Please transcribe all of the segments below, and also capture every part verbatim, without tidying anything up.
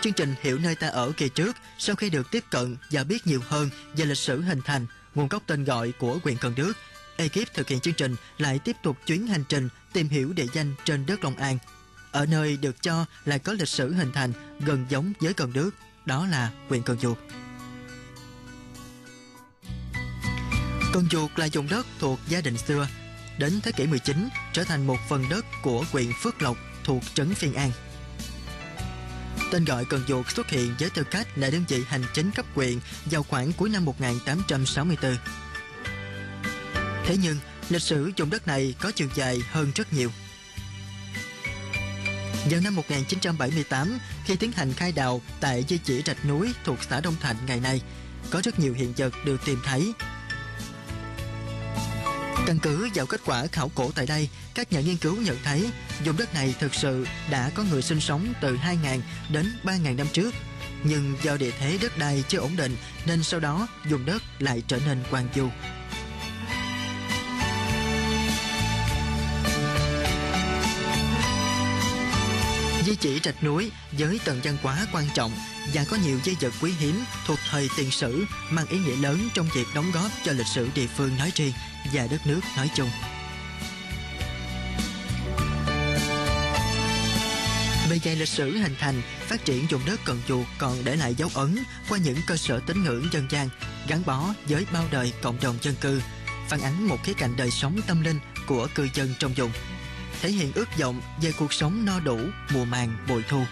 chương trình Hiểu Nơi Ta Ở kỳ trước, sau khi được tiếp cận và biết nhiều hơn về lịch sử hình thành, nguồn gốc tên gọi của huyện Cần Đước, ekip thực hiện chương trình lại tiếp tục chuyến hành trình tìm hiểu địa danh trên đất Long An, ở nơi được cho là có lịch sử hình thành gần giống với Cần Đước, đó là huyện Cần Duộc. Cần Duộc là vùng đất thuộc Gia Định xưa, đến thế kỷ mười chín trở thành một phần đất của huyện Phước Lộc thuộc trấn Phiên An. Tên gọi Cần Duộc xuất hiện với tư cách là đơn vị hành chính cấp huyện vào khoảng cuối năm một nghìn tám trăm sáu mươi tư. Thế nhưng, lịch sử vùng đất này có chiều dài hơn rất nhiều. Vào năm một nghìn chín trăm bảy mươi tám, khi tiến hành khai đào tại di chỉ Rạch Núi thuộc xã Đông Thạnh ngày nay, có rất nhiều hiện vật được tìm thấy. Căn cứ vào kết quả khảo cổ tại đây, các nhà nghiên cứu nhận thấy vùng đất này thực sự đã có người sinh sống từ hai nghìn đến ba nghìn năm trước. Nhưng do địa thế đất đai chưa ổn định nên sau đó vùng đất lại trở nên hoang vu. Di chỉ Rạch Núi với tầng văn hóa quan trọng và có nhiều di vật quý hiếm thuộc thời tiền sử mang ý nghĩa lớn trong việc đóng góp cho lịch sử địa phương nói riêng và đất nước nói chung. Bề dày lịch sử hình thành, phát triển vùng đất Cần Duộc còn để lại dấu ấn qua những cơ sở tín ngưỡng dân gian gắn bó với bao đời cộng đồng dân cư, phản ánh một khía cạnh đời sống tâm linh của cư dân trong vùng, thể hiện ước vọng về cuộc sống no đủ mùa màng bội thu.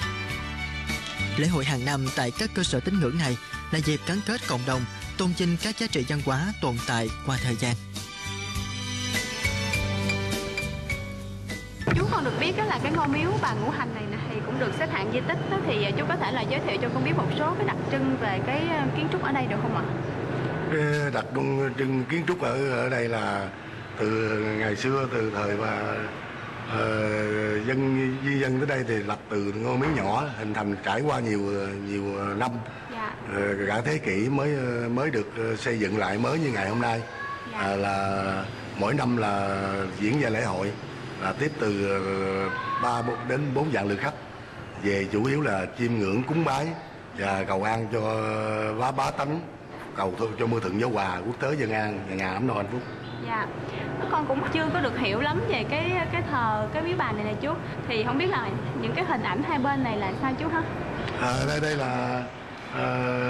Lễ hội hàng năm tại các cơ sở tín ngưỡng này là dịp gắn kết cộng đồng, tôn vinh các giá trị văn hóa tồn tại qua thời gian. Chú con được biết đó là cái ngôi miếu Bà Ngũ Hành này nè thì cũng được xếp hạng di tích đó, thì chú có thể là giới thiệu cho con biết một số cái đặc trưng về cái kiến trúc ở đây được không ạ? Cái đặc trưng kiến trúc ở ở đây là từ ngày xưa, từ thời mà uh, dân di dân tới đây thì lập từ ngôi miếu nhỏ hình thành trải qua nhiều nhiều năm. Dạ. Uh, cả thế kỷ mới mới được xây dựng lại mới như ngày hôm nay. Dạ. Uh, là mỗi năm là diễn ra lễ hội, là tiếp từ ba đến bốn vạn lượt khách về, chủ yếu là chiêm ngưỡng cúng bái và cầu an cho bá bá tánh, cầu cho mưa thuận gió hòa, quốc tế dân an, nhà nhà ấm no hạnh phúc. Dạ, con cũng chưa có được hiểu lắm về cái cái thờ cái miếu bà này nè chú, thì không biết là những cái hình ảnh hai bên này là sao chú hả? À, đây đây là à,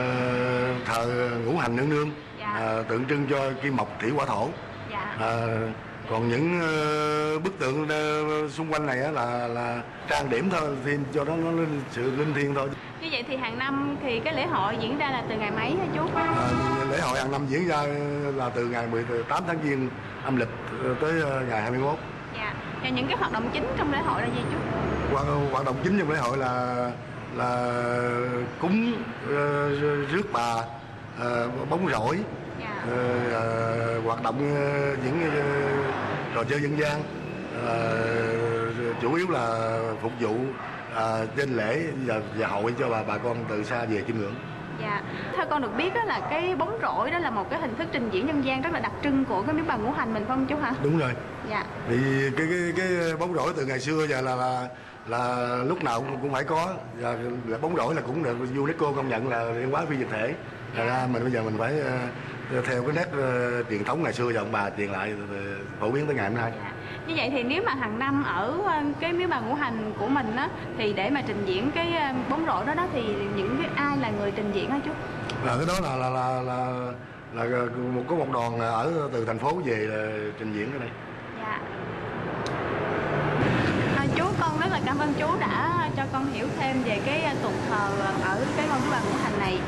thờ Ngũ Hành Nương Nương. Dạ. À, tượng trưng cho kim mộc thủy hỏa thổ. Dạ. À, còn những uh, bức tượng uh, xung quanh này uh, là là trang điểm thôi, thêm cho nó nó sự linh thiêng thôi. Như vậy thì hàng năm thì cái lễ hội diễn ra là từ ngày mấy hả chú? À, lễ hội hàng năm diễn ra là từ ngày mười tám tháng Giêng âm lịch tới ngày hai mươi mốt. Dạ. Và những cái hoạt động chính trong lễ hội là gì chú? Hoạt, hoạt động chính trong lễ hội là là cúng uh, rước bà, uh, bóng rổi. Dạ. Uh, uh, hoạt động uh, những uh, trò chơi dân gian, uh, chủ yếu là phục vụ uh, trên lễ và, và hội cho bà bà con từ xa về chiêm ngưỡng. Dạ. Theo con được biết đó là cái bóng rổi đó là một cái hình thức trình diễn dân gian rất là đặc trưng của cái miếu Bà Ngũ Hành mình phải không chú hả? Đúng rồi. Dạ. Thì cái cái cái bóng rổi từ ngày xưa giờ là là là lúc nào cũng, cũng phải có, và là bóng rổi là cũng được UNESCO công nhận là văn hóa phi vật thể. Dạ. Ra mình bây giờ mình phải uh, theo cái nét uh, truyền thống ngày xưa và ông bà truyền lại, uh, phổ biến tới ngày hôm nay. Dạ. Như vậy thì nếu mà hàng năm ở cái miếu Bà Ngũ Hành của mình á, thì để mà trình diễn cái bóng rổ đó đó thì những cái ai là người trình diễn hả chú? Là cái đó là là là là, là, là một có một đoàn ở từ thành phố về là trình diễn cái này. Dạ. À, chú con rất là cảm ơn chú đã cho con hiểu thêm về cái tuần thờ ở cái ngôi miếu Bà Ngũ Hành này.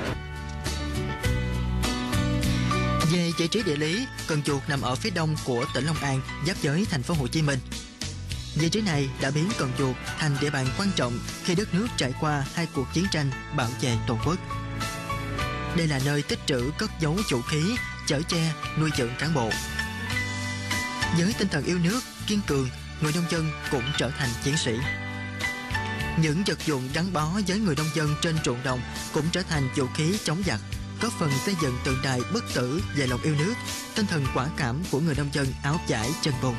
Về vị trí địa lý, Cần Duộc nằm ở phía đông của tỉnh Long An, giáp với thành phố Hồ Chí Minh. Vị trí này đã biến Cần Duộc thành địa bàn quan trọng khi đất nước trải qua hai cuộc chiến tranh bảo vệ tổ quốc. Đây là nơi tích trữ cất giấu vũ khí, chở che, nuôi dưỡng cán bộ. Với tinh thần yêu nước, kiên cường, người nông dân cũng trở thành chiến sĩ. Những vật dụng gắn bó với người nông dân trên ruộng đồng cũng trở thành vũ khí chống giặc, góp phần xây dựng tượng đài bất tử về lòng yêu nước, tinh thần quả cảm của người nông dân áo vải chân bồn.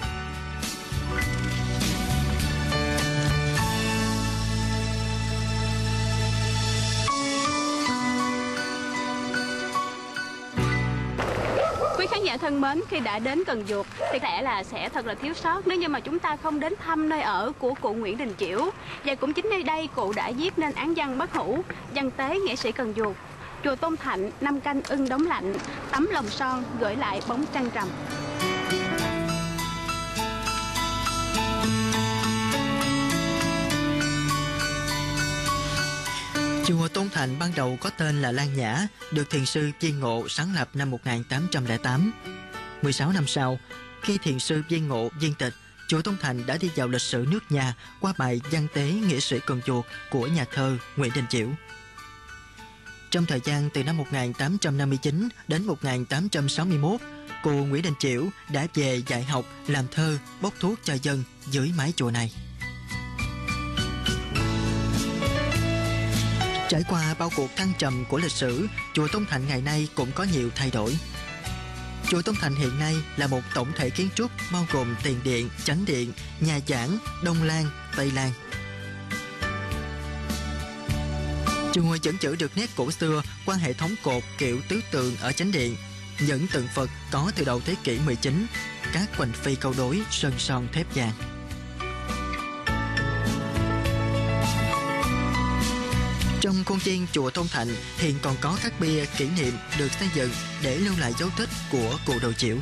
Quý khán giả thân mến, khi đã đến Cần Duộc thì có lẽ là sẽ thật là thiếu sót nếu như mà chúng ta không đến thăm nơi ở của cụ Nguyễn Đình Chiểu. Và cũng chính nơi đây cụ đã viết nên án văn bất hủ, văn tế nghệ sĩ Cần Duộc. Chùa Tôn Thạnh, năm canh ưng đóng lạnh, tấm lòng son gửi lại bóng trăng trầm. Chùa Tôn Thạnh ban đầu có tên là Lan Nhã, được thiền sư Viên Ngộ sáng lập năm một nghìn tám trăm lẻ tám. mười sáu năm sau, khi thiền sư Viên Ngộ viên tịch, chùa Tôn Thạnh đã đi vào lịch sử nước nhà qua bài văn tế nghĩa sĩ Cần Duộc của nhà thơ Nguyễn Đình Chiểu. Trong thời gian từ năm một nghìn tám trăm năm mươi chín đến một nghìn tám trăm sáu mươi mốt, cụ Nguyễn Đình Chiểu đã về dạy học, làm thơ, bốc thuốc cho dân dưới mái chùa này. Trải qua bao cuộc thăng trầm của lịch sử, chùa Tôn Thạnh ngày nay cũng có nhiều thay đổi. Chùa Tôn Thạnh hiện nay là một tổng thể kiến trúc bao gồm tiền điện, chánh điện, nhà giảng, Đông Lan, Tây Lan. Chùa vẫn giữ được nét cổ xưa qua hệ thống cột kiểu tứ tường ở chánh điện, những tượng Phật có từ đầu thế kỷ mười chín, các hoành phi câu đối sơn son thép vàng. Trong khuôn viên chùa Tôn Thạnh hiện còn có các bia kỷ niệm được xây dựng để lưu lại dấu tích của cụ đồ Chiểu.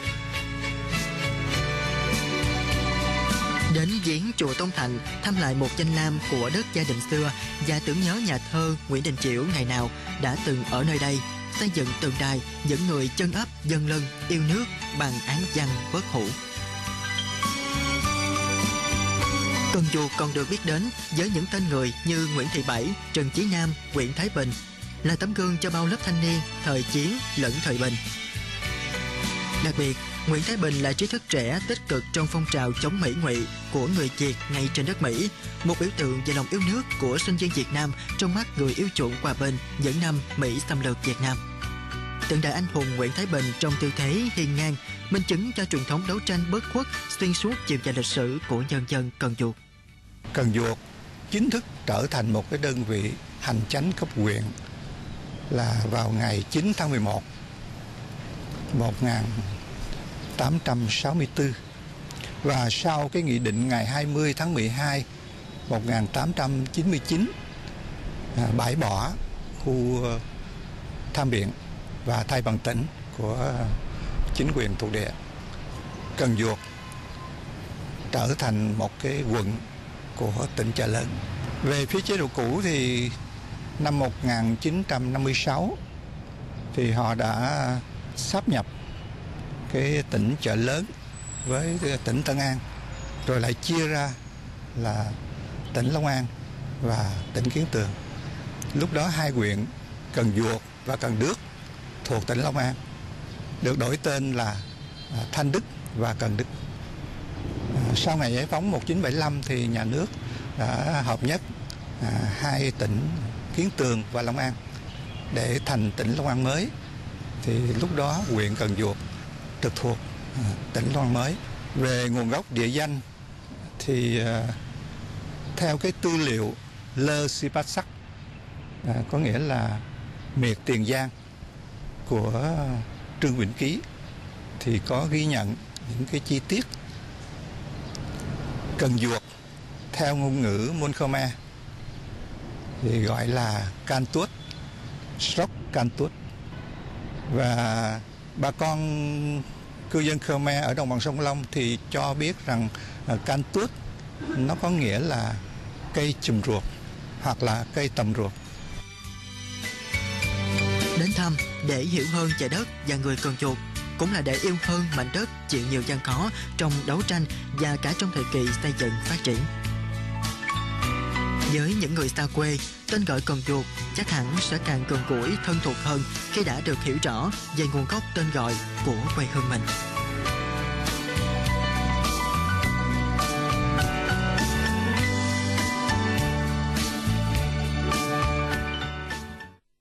Đến viếng chùa Tôn Thạnh, thăm lại một danh lam của đất gia đình xưa và tưởng nhớ nhà thơ Nguyễn Đình Chiểu ngày nào đã từng ở nơi đây, xây dựng tượng đài những người chân ấp dân lân yêu nước bằng án văn bất hủ. Cần Duộc còn được biết đến với những tên người như Nguyễn Thị Bảy, Trần Chí Nam, Nguyễn Thái Bình, là tấm gương cho bao lớp thanh niên thời chiến lẫn thời bình. Đặc biệt, Nguyễn Thái Bình là trí thức trẻ tích cực trong phong trào chống Mỹ ngụy của người Việt ngay trên đất Mỹ, một biểu tượng về lòng yêu nước của sinh viên Việt Nam trong mắt người yêu chuộng hòa bình những năm Mỹ xâm lược Việt Nam. Tượng đài anh hùng Nguyễn Thái Bình trong tư thế hiên ngang, minh chứng cho truyền thống đấu tranh bất khuất xuyên suốt chiều dài lịch sử của nhân dân Cần Duộc. Cần Duộc chính thức trở thành một cái đơn vị hành chánh cấp huyện là vào ngày chín tháng mười một một nghìn tám trăm sáu mươi tư, và sau cái nghị định ngày hai mươi tháng mười hai một nghìn tám trăm chín mươi chín à, bãi bỏ khu tham biện và thay bằng tỉnh của chính quyền thuộc địa. Cần Duộc trở thành một cái quận của tỉnh Chợ Lớn. Về phía chế độ cũ thì năm một nghìn chín trăm năm mươi sáu thì họ đã sáp nhập cái tỉnh Chợ Lớn với tỉnh Tân An, rồi lại chia ra là tỉnh Long An và tỉnh Kiến Tường. Lúc đó hai huyện Cần Duộc và Cần Đước thuộc tỉnh Long An được đổi tên là Thanh Đức và Cần Đức. Sau ngày giải phóng một nghìn chín trăm bảy mươi lăm thì nhà nước đã hợp nhất à, hai tỉnh Kiến Tường và Long An để thành tỉnh Long An mới. Thì lúc đó huyện Cần Duộc trực thuộc à, tỉnh Long An mới. Về nguồn gốc địa danh thì à, theo cái tư liệu Lơ Si Bát Sắc, à, có nghĩa là miệt Tiền Giang của Trương Vĩnh Ký, thì có ghi nhận những cái chi tiết. Cần Duộc theo ngôn ngữ Môn Khmer thì gọi là Can Tuốt, Srok Can Tuốt, và bà con cư dân Khmer ở đồng bằng sông Long thì cho biết rằng Can Tuốt nó có nghĩa là cây chùm ruột hoặc là cây tầm ruột. Đến thăm để hiểu hơn trời đất và người Cần Duộc, cũng là để yêu hơn mảnh đất chịu nhiều gian khó trong đấu tranh và cả trong thời kỳ xây dựng phát triển. Với những người xa quê, tên gọi Cần Duộc chắc hẳn sẽ càng gần gũi thân thuộc hơn khi đã được hiểu rõ về nguồn gốc tên gọi của quê hương mình.